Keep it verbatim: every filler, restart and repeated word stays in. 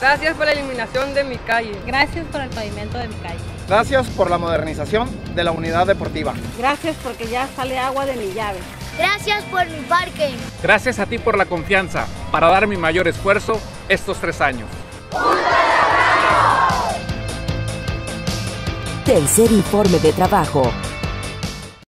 Gracias por la iluminación de mi calle. Gracias por el pavimento de mi calle. Gracias por la modernización de la unidad deportiva. Gracias porque ya sale agua de mi llave. Gracias por mi parque. Gracias a ti por la confianza para dar mi mayor esfuerzo estos tres años. Tercer informe de trabajo.